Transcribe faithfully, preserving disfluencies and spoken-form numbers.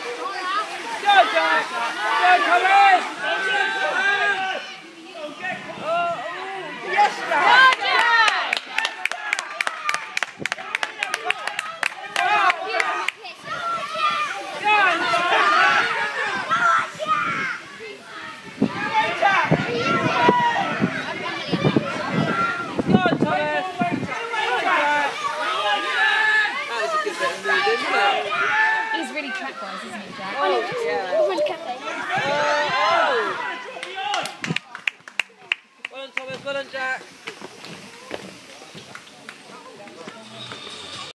He's really track-wise, isn't he, Jack? Oh, yeah. Oh, oh. Well done, Thomas. Well done, Jack.